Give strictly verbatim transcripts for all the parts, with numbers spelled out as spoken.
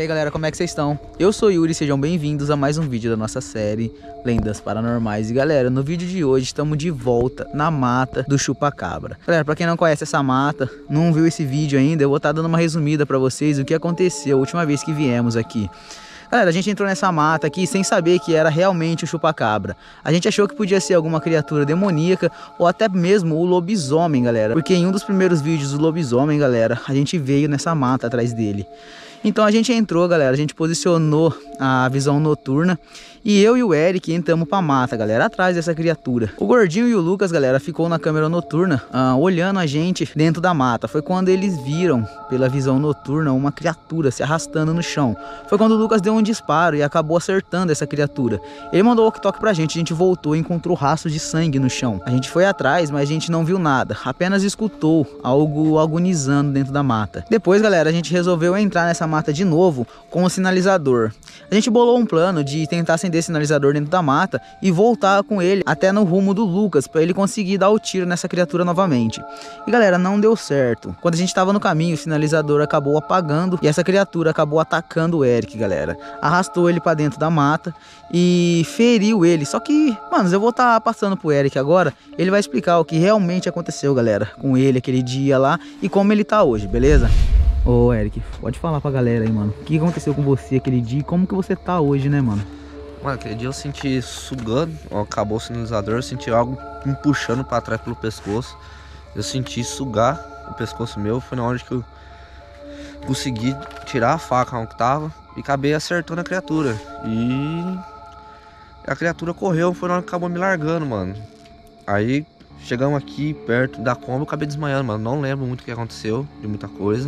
aí galera, como é que vocês estão? Eu sou o Yuri, sejam bem-vindos a mais um vídeo da nossa série Lendas Paranormais. E galera, no vídeo de hoje estamos de volta na mata do Chupacabra. Galera, pra quem não conhece essa mata, não viu esse vídeo ainda, eu vou estar dando uma resumida pra vocês o que aconteceu a última vez que viemos aqui. Galera, a gente entrou nessa mata aqui sem saber que era realmente o chupacabra. A gente achou que podia ser alguma criatura demoníaca ou até mesmo o lobisomem, galera. Porque em um dos primeiros vídeos do lobisomem, galera, a gente veio nessa mata atrás dele. Então a gente entrou, galera, a gente posicionou a visão noturna e eu e o Eric entramos pra mata, galera, atrás dessa criatura. O Gordinho e o Lucas, galera, ficou na câmera noturna, ah, olhando a gente dentro da mata. Foi quando eles viram, pela visão noturna, uma criatura se arrastando no chão. Foi quando o Lucas deu um disparo e acabou acertando essa criatura. Ele mandou o walkie-talkie pra gente, a gente voltou e encontrou rastros de sangue no chão. A gente foi atrás, mas a gente não viu nada, apenas escutou algo agonizando dentro da mata. Depois, galera, a gente resolveu entrar nessa mata de novo com o sinalizador. A gente bolou um plano de tentar acender esse sinalizador dentro da mata e voltar com ele até no rumo do Lucas para ele conseguir dar o tiro nessa criatura novamente. E galera, não deu certo. Quando a gente estava no caminho, o sinalizador acabou apagando e essa criatura acabou atacando o Eric, galera. Arrastou ele para dentro da mata e feriu ele. Só que, mano, eu vou estar tá passando pro Eric agora, ele vai explicar o que realmente aconteceu, galera, com ele aquele dia lá e como ele tá hoje, beleza? Ô Eric, pode falar pra galera aí, mano, o que aconteceu com você aquele dia e como que você tá hoje, né, mano? Mano, aquele dia eu senti sugando, ó, acabou o sinalizador, eu senti algo me puxando pra trás pelo pescoço. Eu senti sugar o pescoço meu, foi na hora que eu consegui tirar a faca onde tava e acabei acertando a criatura. E a criatura correu, foi na hora que acabou me largando, mano. Aí chegamos aqui perto da Kombi, eu acabei desmaiando, mano, não lembro muito o que aconteceu, de muita coisa.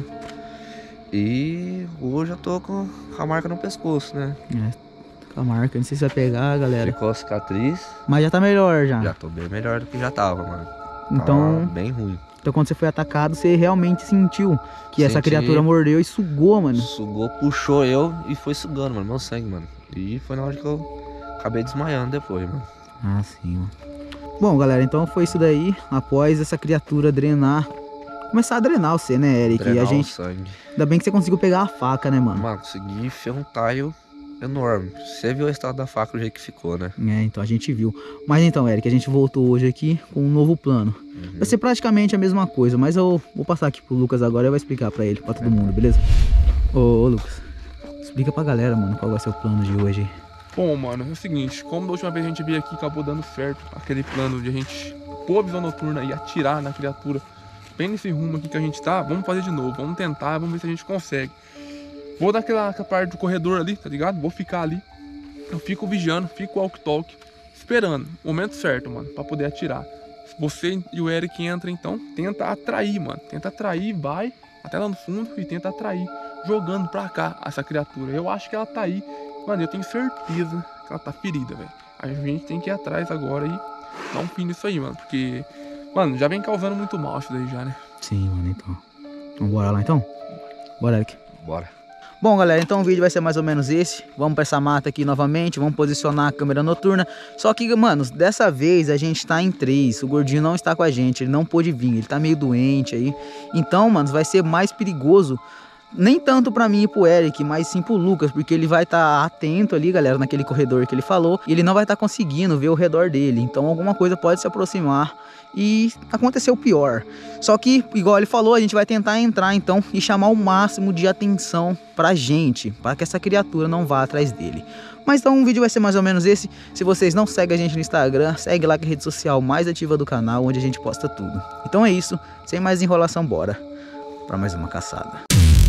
E hoje eu tô com a marca no pescoço, né? É, com a marca, não sei se vai pegar, galera. Ficou a cicatriz. Mas já tá melhor já. Já tô bem melhor do que já tava, mano. Então, tá bem ruim. Então quando você foi atacado, você realmente sentiu que Senti, essa criatura mordeu e sugou, mano. Sugou, puxou eu e foi sugando, mano, meu sangue, mano. E foi na hora que eu acabei desmaiando depois, mano. Ah, sim, mano. Bom, galera, então foi isso daí. Após essa criatura drenar, começar a drenar você, né, Eric? Drenar e a gente... o sangue. Ainda bem que você conseguiu pegar a faca, né, mano? Mano, consegui enfiar um taio enorme. Você viu o estado da faca, o jeito que ficou, né? É, então a gente viu. Mas então, Eric, a gente voltou hoje aqui com um novo plano. Uhum. Vai ser praticamente a mesma coisa, mas eu vou passar aqui pro Lucas agora e vai explicar pra ele, pra todo mundo, beleza? Ô, ô, Lucas, explica pra galera, mano, qual vai ser o plano de hoje. Bom, mano, é o seguinte, como da última vez a gente veio aqui, acabou dando certo aquele plano de a gente pôr a visão noturna e atirar na criatura bem nesse rumo aqui que a gente tá, vamos fazer de novo, vamos tentar, vamos ver se a gente consegue. Vou dar aquela, aquela parte do corredor ali, tá ligado? Vou ficar ali, eu fico vigiando, fico walk-talk, esperando o momento certo, mano, pra poder atirar. Você e o Eric entram, então, tenta atrair, mano, tenta atrair, vai até lá no fundo e tenta atrair, jogando pra cá essa criatura. Eu acho que ela tá aí, mano, eu tenho certeza que ela tá ferida, velho. A gente tem que ir atrás agora e dar um fim nisso aí, mano, porque... Mano, já vem causando muito mal isso daí já, né? Sim, mano, então. Então bora lá, então? Bora, Eric. Bora. Bom, galera, então o vídeo vai ser mais ou menos esse. Vamos pra essa mata aqui novamente, vamos posicionar a câmera noturna. Só que, mano, dessa vez a gente tá em três. O Gordinho não está com a gente, ele não pôde vir, ele tá meio doente aí. Então, mano, vai ser mais perigoso. Nem tanto pra mim e pro Eric, mas sim pro Lucas, porque ele vai estar tá atento ali, galera, naquele corredor que ele falou, e ele não vai estar tá conseguindo ver o redor dele, então alguma coisa pode se aproximar e acontecer o pior. Só que, igual ele falou, a gente vai tentar entrar então e chamar o máximo de atenção pra gente, para que essa criatura não vá atrás dele. Mas então o vídeo vai ser mais ou menos esse. Se vocês não seguem a gente no Instagram, segue lá que é a rede social mais ativa do canal, onde a gente posta tudo. Então é isso, sem mais enrolação, bora pra mais uma caçada.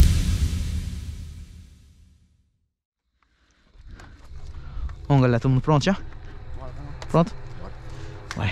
Bom, galera, todo mundo pronto já? Pronto? Vai.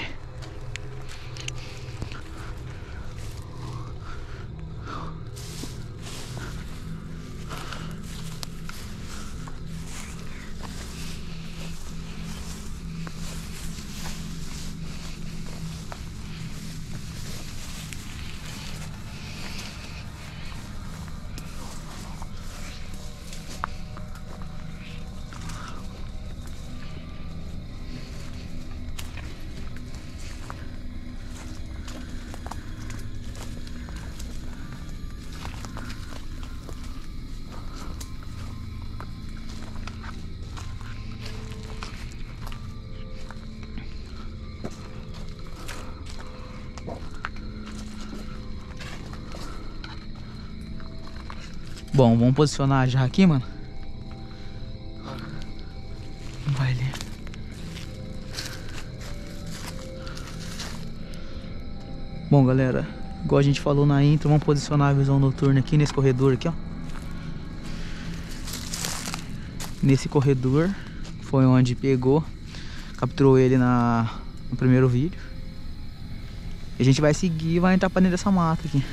Bom, vamos posicionar já aqui, mano. Vai ali. Bom, galera, igual a gente falou na intro, vamos posicionar a visão noturna aqui nesse corredor aqui, ó. Nesse corredor foi onde pegou, capturou ele na, no primeiro vídeo. E a gente vai seguir e vai entrar pra dentro dessa mata aqui.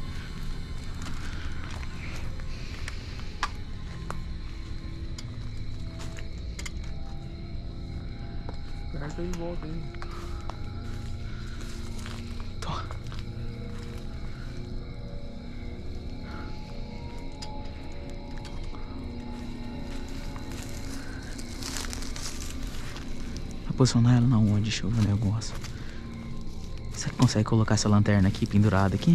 Perto aí em volta aí. Tô. Vai posicionar ela na onde? Deixa eu ver o negócio. Você consegue colocar essa lanterna aqui pendurada aqui?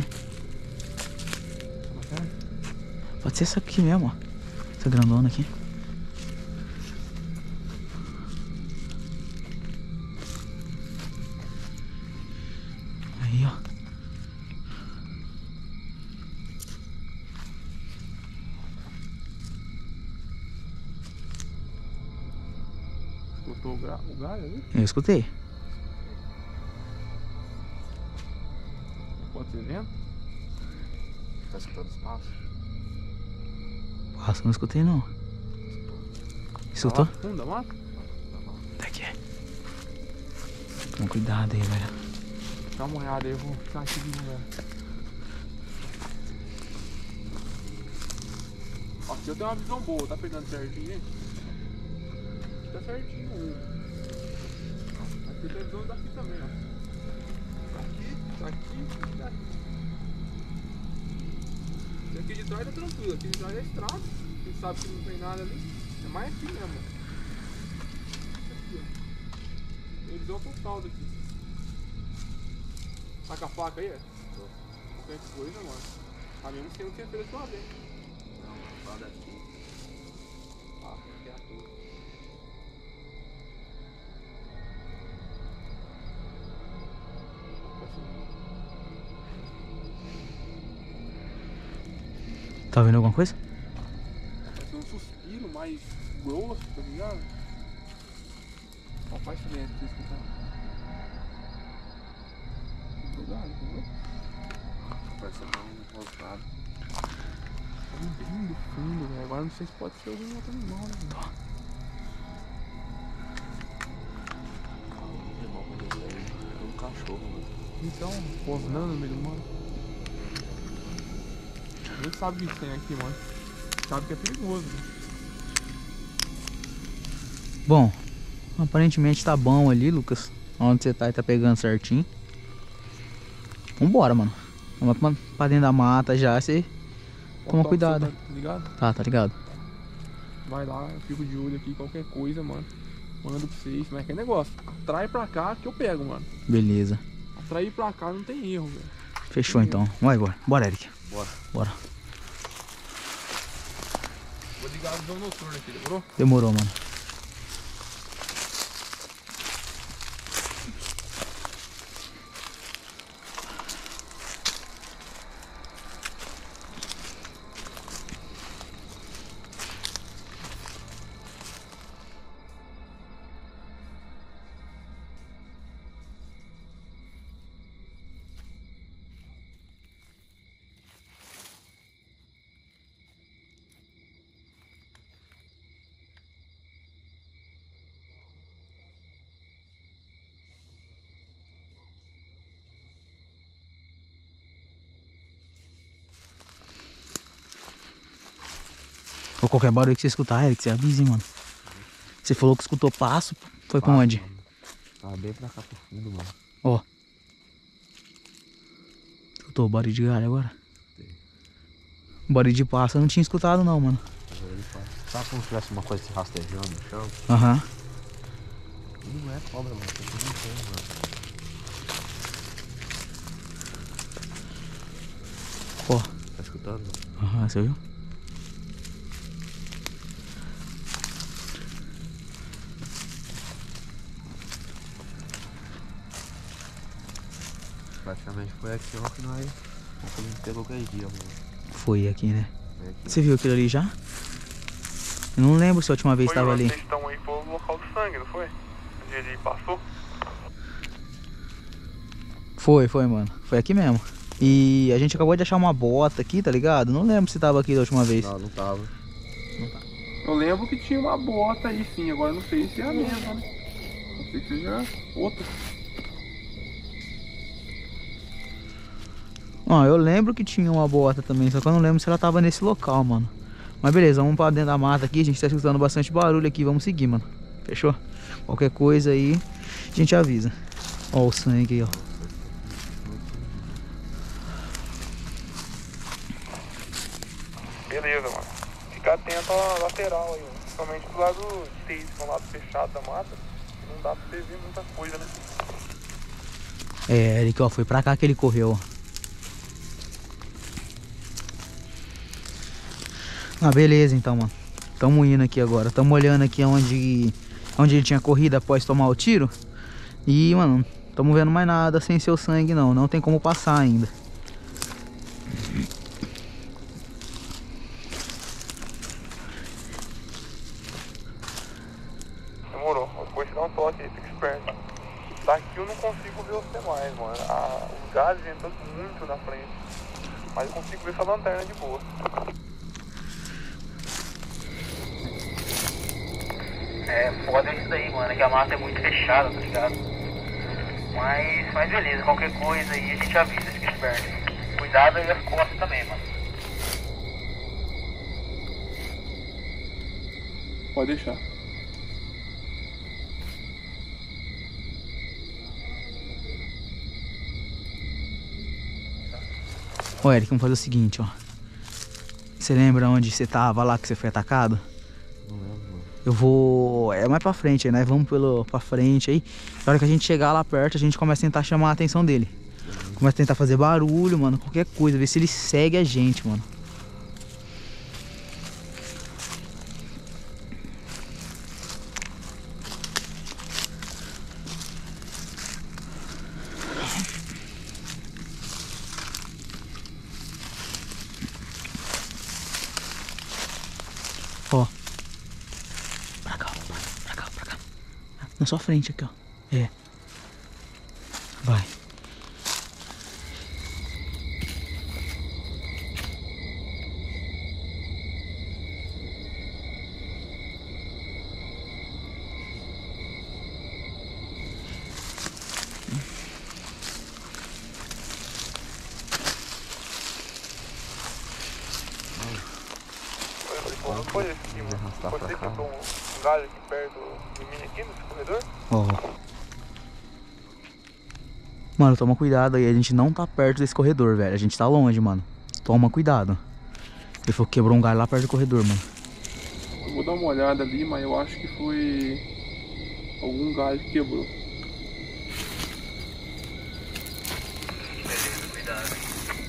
Pode ser essa aqui mesmo, ó. Essa grandona aqui. Aí, ó. Escutou o, gra... o galho ali? Eu escutei. Pode ser vento? Tá escutando os passos? Nossa, não escutei não. Escutou? Tá lá fundo da mata? Daqui. Toma cuidado aí, velho. Dá uma olhada aí, eu vou ficar aqui de lugar. Aqui eu tenho uma visão boa, tá pegando certinho, hein? Aqui tá certinho. Aqui tem a visão daqui também, ó. Daqui, daqui e daqui. Esse aqui de trás tá tranquilo, aqui de trás é estrada. A gente sabe que não tem nada ali. É mais aqui mesmo. Aqui, ó. Tem visão total daqui. Tá com a faca aí, é? Qualquer coisa, mano. A mesmo que não tinha feito uma vez. Não, só daqui. Ah, aqui é a tua. Tá vendo alguma coisa? Parece um suspiro mais grosso, tá ligado? Ó, faz silêncio pra você escutar. Cuidado, entendeu? Parece um rosnado. Bem do fundo, velho. Agora não sei se pode ser algum outro animal, né? Velho? É um cachorro, mano. Então, rosnando no meio do mar. A gente sabe o que tem aqui, mano. Sabe que é perigoso, né? Bom, aparentemente tá bom ali, Lucas. Onde você tá e tá pegando certinho. Vambora, mano. Vamos pra- pra dentro da mata já, você toma Ó, cuidado. Tá, tá ligado? Tá, tá ligado? Vai lá, eu fico de olho aqui, qualquer coisa, mano. Mando pra vocês, mas é que negócio. Atrai pra cá que eu pego, mano. Beleza. Atrair pra cá não tem erro, velho. Fechou então. Vai embora. Bora, Eric. Bora. Bora. Vou ligar a visão noturna aqui, demorou? Demorou, mano. Ou qualquer barulho que você escutar, Eric, você avisa, hein, mano. Você falou que escutou passo, foi pra onde? Tava bem pra cá pro fundo, mano. Ó. Escutou o barulho de galho agora? O barulho de passo eu não tinha escutado não, mano. Sabe como se tivesse uma coisa se rastejando no chão? Aham. Não é cobra, mano. Isso aqui não tem, mano. Ó. Tá escutando? Aham, você viu? Praticamente foi aqui ó, que nós, que a gente pegou aquele dia, mano. Foi aqui, né? Você viu aquilo ali já? Eu não lembro se a última vez estava ali. Vocês estão aí, foi o local do sangue, não foi? Onde ele passou? Foi, foi, mano. Foi aqui mesmo. E a gente acabou de achar uma bota aqui, tá ligado? Não lembro se tava aqui da última vez. Não, não tava. Não tá. Eu lembro que tinha uma bota aí sim, agora não sei se é a mesma, né? Não sei que seja outra. Ó, eu lembro que tinha uma bota também, só que eu não lembro se ela tava nesse local, mano. Mas beleza, vamos pra dentro da mata aqui, a gente tá escutando bastante barulho aqui, vamos seguir, mano. Fechou? Qualquer coisa aí, a gente avisa. Ó o sangue aí, ó. Beleza, mano. Fica atento à lateral aí, mano. Principalmente do lado de vocês, que é um lado fechado da mata. Não dá pra você ver muita coisa, né? É, Eric, ó, foi pra cá que ele correu, ó. Ah, beleza então, mano. Tamo indo aqui agora. Tamo olhando aqui onde, onde ele tinha corrido após tomar o tiro. E, mano, tamo vendo mais nada sem seu sangue, não. Não tem como passar ainda. Demorou. Depois te dá um toque aí, fica esperto. Daqui eu não consigo ver você mais, mano. Ah, os gases entram muito na frente. Mas eu consigo ver essa lanterna de boa. É foda isso daí, mano, que a mata é muito fechada, tá ligado? Mas, mas beleza, qualquer coisa aí a gente avisa, fica esperto. Cuidado aí as costas também, mano. Pode deixar. Ô, Eric, vamos fazer o seguinte, ó. Você lembra onde você tava lá que você foi atacado? Não lembro, mano. Eu vou... É mais pra frente, né? Vamos pelo... pra frente aí. Na hora que a gente chegar lá perto, a gente começa a tentar chamar a atenção dele. Começa a tentar fazer barulho, mano. Qualquer coisa. Ver se ele segue a gente, mano. Ó. Pra cá, ó. Pra cá, pra cá. Na sua frente aqui, ó. É. Vai. Não foi esse aqui, mano. Você quebrou um galho aqui perto de mim, aqui nesse corredor? Ó. Mano, toma cuidado aí. A gente não tá perto desse corredor, velho. A gente tá longe, mano. Toma cuidado. Ele falou que quebrou um galho lá perto do corredor, mano. Eu vou dar uma olhada ali, mas eu acho que foi algum galho que quebrou. Beleza, cuidado.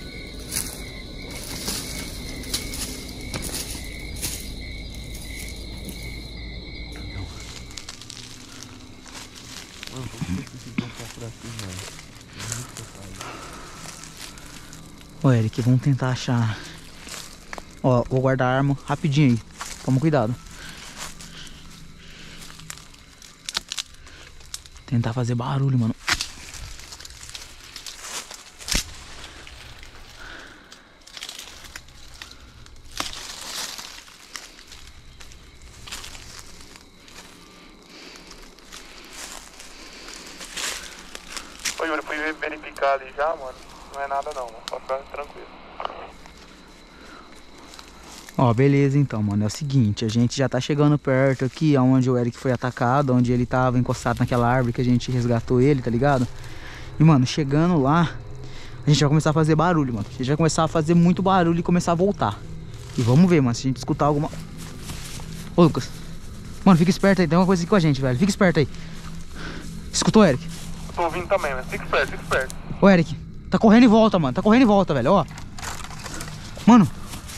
Ô, Eric, vamos tentar achar. Ó, vou guardar a arma rapidinho aí. Toma cuidado. Tentar fazer barulho, mano. Ô, Yuri, fui verificar ali já, mano. Não é nada não, mano. Só ficar tranquilo. Ó, beleza então, mano. É o seguinte, a gente já tá chegando perto aqui, onde o Eric foi atacado, onde ele tava encostado naquela árvore que a gente resgatou ele, tá ligado? E, mano, chegando lá, a gente vai começar a fazer barulho, mano. A gente vai começar a fazer muito barulho e começar a voltar. E vamos ver, mano, se a gente escutar alguma... Ô, Lucas. Mano, fica esperto aí, tem uma coisa aqui com a gente, velho. Fica esperto aí. Escutou, Eric? Eu tô ouvindo também, mas fica esperto, fica esperto. Ô, Eric, tá correndo em volta, mano. Tá correndo em volta, velho, ó. Mano.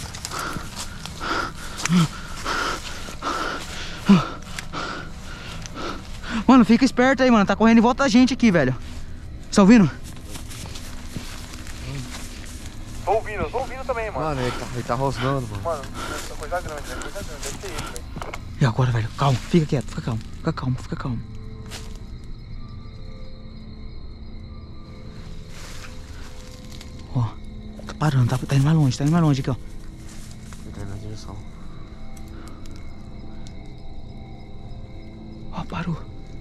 Mano, fica esperto aí, mano. Tá correndo em volta da gente aqui, velho. Você tá ouvindo? Tô Tô ouvindo, eu tô ouvindo também, mano. Mano, ele tá, ele tá rosnando, mano. Mano, coisa grande, velho, coisa grande, deve ser ele, velho. E agora, velho? Calma, fica quieto, fica calmo, fica calmo, fica calmo. Ó, tá parando, tá, tá indo mais longe, tá indo mais longe aqui, ó. Ele tá indo na direção. Ó, parou.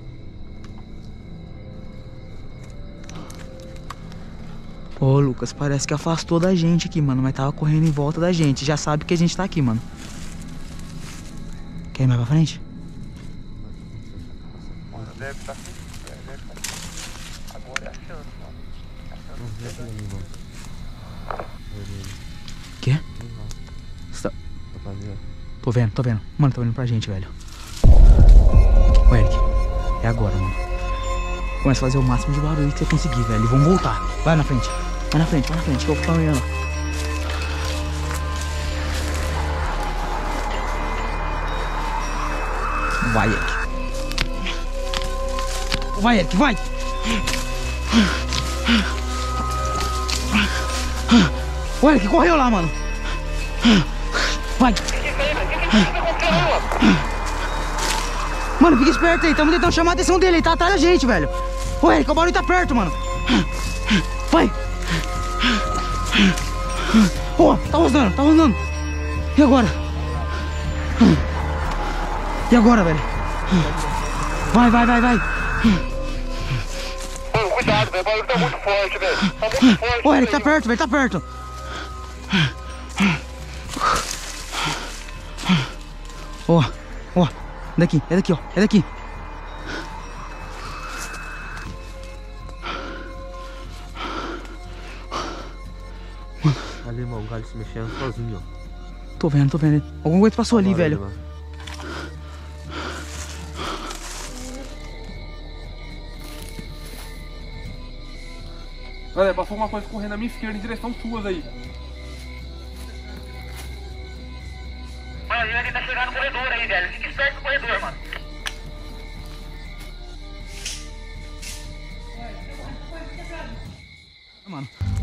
Ô, Lucas, parece que afastou da gente aqui, mano, mas tava correndo em volta da gente. Já sabe que a gente tá aqui, mano. Quer ir mais pra frente? Mano, deve estar aqui, deve estar. Agora é a chance, mano. É a chance de pegar. Quê? Você tá... Tô vendo, tô vendo. Mano, tá olhando pra gente, velho. Ô, Eric, é agora, mano. Começa a fazer o máximo de barulho que você conseguir, velho. E vamos voltar. Vai na frente. Vai na frente, vai na frente, que eu vou ficar olhando. Vai, Eric. Vai, Eric, vai. O Eric correu lá, mano. Vai. Mano, fica esperto aí. Estamos tentando chamar a atenção dele. Ele tá atrás da gente, velho. Ô, Eric, o barulho tá perto, mano. Vai. Ó, tá rosnando, tá rosnando. E agora? E agora, velho? Vai, vai, vai, vai. Mano, cuidado, velho. O barulho tá muito forte, velho. Tá muito forte. Ô, Eric, tá perto, velho, tá perto. Ó, ó. É daqui, é daqui, ó. É daqui. Ali, mano, o galho se mexendo sozinho, ó. Tô vendo, tô vendo. Alguma coisa passou ali, velho. Mano. Olha, passou uma coisa correndo na minha esquerda em direção suas aí. Mano, ele tá chegando no corredor aí, velho. Fica esperto no corredor, mano. Mano.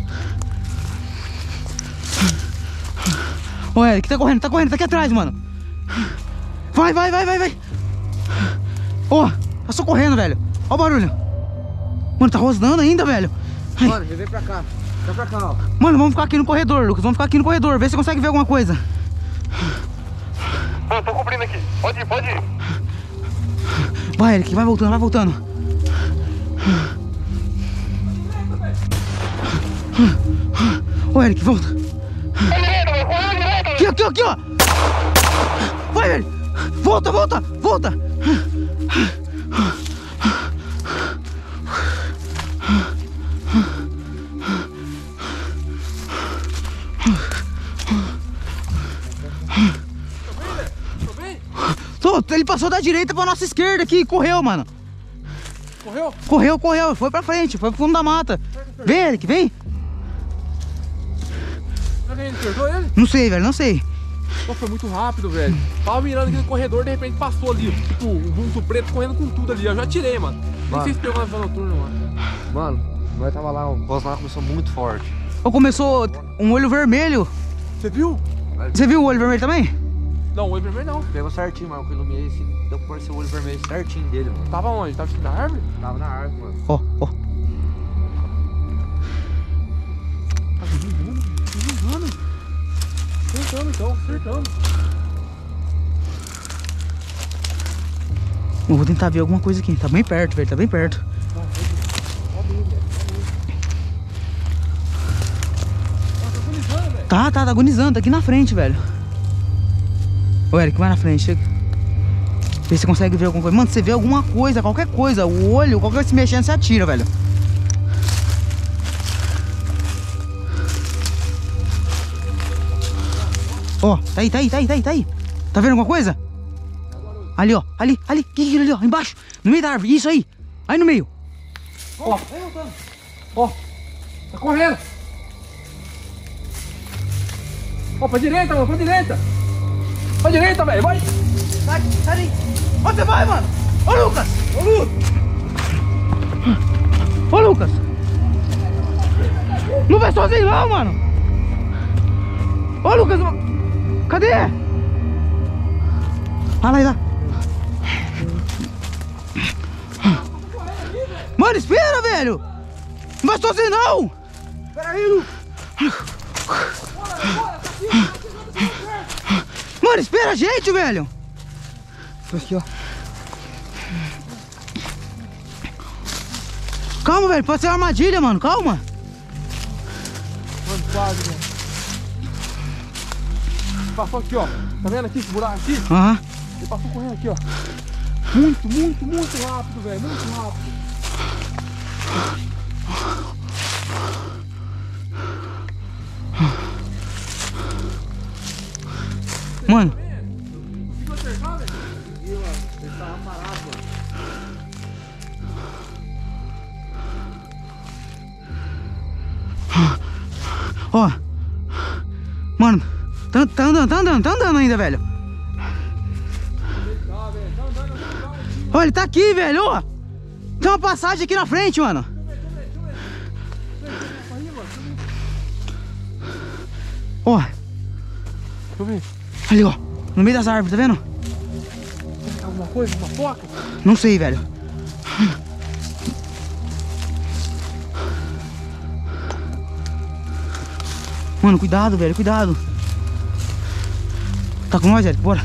Ô, Eric, tá correndo, tá correndo, tá aqui atrás, mano. Vai, vai, vai, vai, vai. Ó, passou correndo, velho. Ó o barulho. Mano, tá rosnando ainda, velho. Ai. Mano, vem pra cá. Vem pra cá, ó. Mano, vamos ficar aqui no corredor, Lucas. Vamos ficar aqui no corredor. Vê se você consegue ver alguma coisa. Mano, tô cobrindo aqui. Pode ir, pode ir. Vai, Eric, vai voltando, vai voltando. Ô, Eric, volta. Aqui, aqui, aqui, ó. Vai, velho. Volta, volta, volta. Tô, ele passou da direita pra nossa esquerda aqui e correu, mano. Correu? Correu, correu, foi pra frente, foi pro fundo da mata. Vem, Eric, vem. Será que a gente acertou ele? Não sei, velho, não sei. Pô, foi muito rápido, velho. Tava mirando aqui no corredor, de repente passou ali. Tipo, um vulto preto correndo com tudo ali. Eu já tirei, mano. Nem Mano. sei se pegou na visão noturna, mano. Mano, nós tava lá, o rosnado começou muito forte. Ou começou um olho vermelho. Você viu? Você viu o olho vermelho também? Não, o olho vermelho não. Pegou certinho, mano, que eu iluminei assim, deu pra parecer o olho vermelho certinho dele, mano. Tava onde? Tava na árvore? Tava na árvore, mano. Ó, ó. Tá desligando, desligando. Acertando então, acertando. Eu vou tentar ver alguma coisa aqui. Tá bem perto, velho, tá bem perto. Tá, tá, tá agonizando, tá aqui na frente, velho. Ô, Eric, vai na frente, chega. Vê se você consegue ver alguma coisa. Mano, se você vê alguma coisa, qualquer coisa, o olho, qualquer coisa se mexendo, você atira, velho. Ó, tá aí, tá aí, tá aí, tá aí, tá aí. Tá vendo alguma coisa? Ali, ó, ali, ali, que aquilo ali, ó, embaixo, no meio da árvore, isso aí, aí no meio. Ó, ó, tá correndo. Ó, pra direita, mano, pra direita. Pra direita, velho, vai. Sai, sai daí. Onde você vai, mano? Ô, Lucas! Ô, Lucas! Ô, Lucas! Não vai sozinho não, mano! Ô, Lucas, cadê? Ah, lá, lá. Mano, espera, velho. Não vai sozinho, não. Pera aí, Lucas. Mano, espera a gente, velho. Aqui, ó. Calma, velho. Pode ser uma armadilha, mano. Calma. Mano, quase, velho. Passou aqui, ó. Tá vendo aqui esse buraco aqui? Aham. Uhum. Ele passou correndo aqui, ó. Muito, muito, muito rápido, velho. Muito rápido. Mano. Conseguiu acertar, velho? Conseguiu, mano. Ele tava parado, mano. Ó. Mano, tá, tá andando, tá andando, tá andando ainda, velho. Ó, ele tá aqui, velho, ó. Tem uma passagem aqui na frente, mano. Ó. Deixa eu ver. Ali, ó. No meio das árvores, tá vendo? Tem alguma coisa? Uma foca? Não sei, velho. Mano, cuidado, velho, cuidado. Tá com nós, velho? Bora.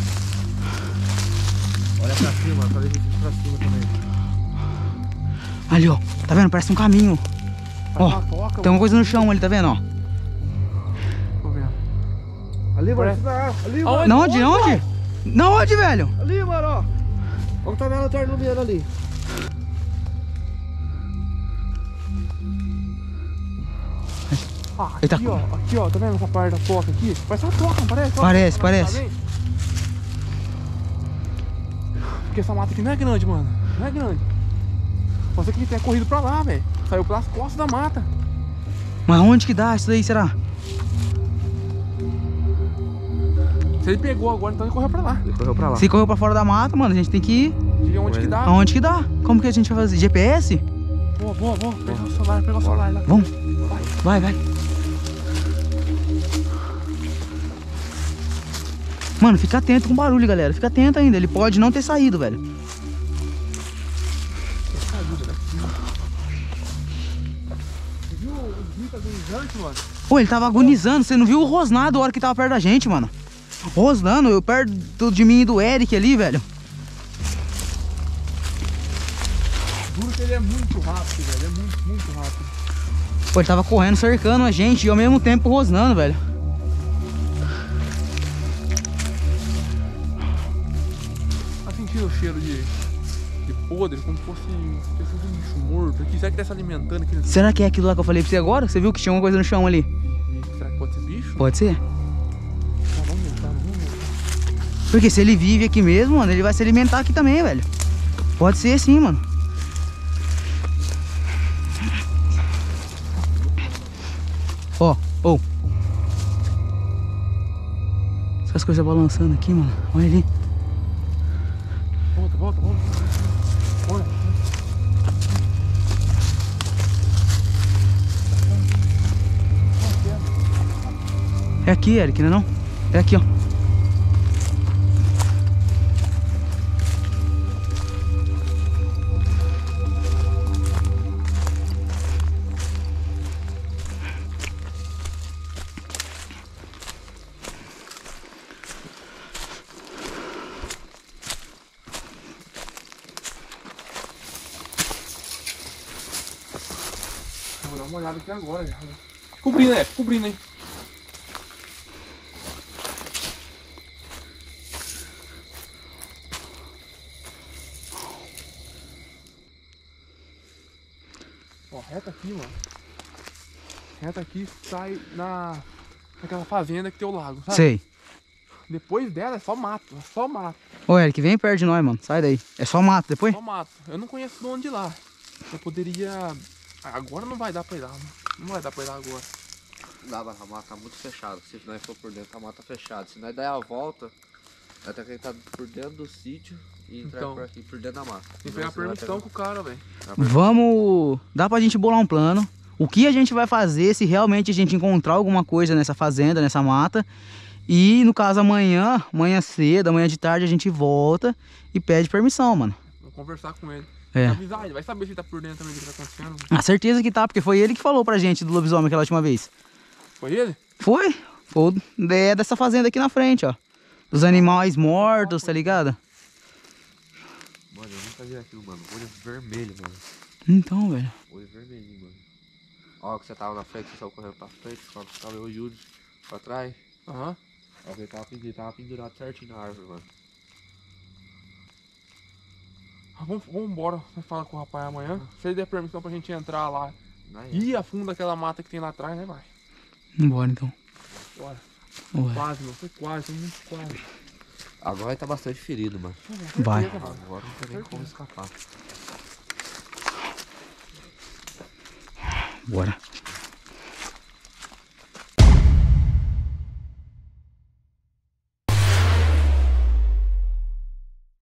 Olha pra cima, pra ver pra cima também. Ali, ó. Tá vendo? Parece um caminho. Ó, foca, tem uma coisa no chão ali, tá vendo, ó? Tô vendo. Ali, mano. Ali, mano. Na onde? Na onde? Na onde, velho? Ali, mano, ó. Onde tá minha lanterna iluminando ali? Ah, Ele tá aqui, com- ó. Aqui, ó. Tá vendo essa parte da foca aqui? Parece uma foca, não parece? Ó, Parece, tá parece. bem? Porque essa mata aqui não é grande, mano. Não é grande. Pode ser que ele tenha corrido pra lá, velho. Saiu pelas costas da mata. Mas onde que dá isso daí, será? Se ele pegou agora, então ele correu pra lá. Ele correu pra lá. Se correu pra fora da mata, mano, a gente tem que ir. Diga onde que dá. Aonde que dá? Como que a gente vai fazer? G P S? Boa, boa, boa. Pega o celular, pega o celular lá. Vamos. Vai, vai. Mano, fica atento com o barulho, galera. Fica atento ainda. Ele pode não ter saído, velho. Você viu o grito agonizante, mano? Pô, ele tava agonizando. Você não viu o rosnado a hora que tava perto da gente, mano? Rosnando, eu perto de mim e do Eric ali, velho. Juro que ele é muito rápido, velho. Ele é muito, muito rápido. Pô, ele tava correndo, cercando a gente e ao mesmo tempo rosnando, velho. Tá sentindo o cheiro de, de podre, como se fosse, se fosse um bicho morto aqui? Será que tá se alimentando aqui? Nesse... Será que é aquilo lá que eu falei pra você agora? Você viu que tinha uma coisa no chão ali? Será que pode ser bicho? Pode ser? Tá, vamos voltar, vamos voltar. Porque se ele vive aqui mesmo, mano, ele vai se alimentar aqui também, velho. Pode ser sim, mano. Ó, ó. Essas coisas balançando aqui, mano. Olha ali. Volta, volta, volta. Olha. É aqui, Eric, não é não? É aqui, ó. Vou dar uma olhada aqui agora. Já. Cobrindo, é, cobrindo, hein? Ó, reta aqui, mano. Reta aqui, sai na... naquela fazenda que tem o lago, sabe? Sei. Depois dela é só mato, é só mato. Ô, Eric, vem perto de nós, mano. Sai daí. É só mato depois? Só mato. Eu não conheço de onde ir lá. Eu poderia... Agora não vai dar pra ir lá, mano. Não vai dar pra ir lá agora. Dá, mas a mata tá muito fechada. Se nós for por dentro, a mata tá fechada. Se nós der a volta, nós temos que estar por dentro do sítio e entrar Então. por aqui, por dentro da mata. Tem que pegar permissão com o cara, velho. Vamos... Dá pra gente bolar um plano. o que a gente vai fazer se realmente a gente encontrar alguma coisa nessa fazenda, nessa mata. E no caso amanhã, amanhã cedo, amanhã de tarde a gente volta e pede permissão, mano. Vou conversar com ele. É. Avisar, ele vai saber se ele tá por dentro também do que tá acontecendo. A certeza que tá, porque foi ele que falou pra gente do lobisomem aquela última vez. Foi ele? Foi? Foi é dessa fazenda aqui na frente, ó. Dos animais mortos, tá ligado? Mano, eu nunca vi aquilo, mano. Olho vermelho, mano. Então, velho. Olho vermelhinho, mano. Ó, que você tava na frente, você saiu correndo pra frente, só tava eu e o Yuri pra trás. Aham. Ó, ele tava, ele tava pendurado certinho na árvore, mano. Ah, vamos, vamos embora, você fala com o rapaz amanhã. Se ele der permissão pra gente entrar lá Não é? e a fundo daquela mata que tem lá atrás, né, vai? Vambora então. Bora. Ué. Quase, meu, foi quase, foi muito quase. Agora ele tá bastante ferido, mano. Vai. Certeza, mano. Agora não tem nem como escapar. Bora.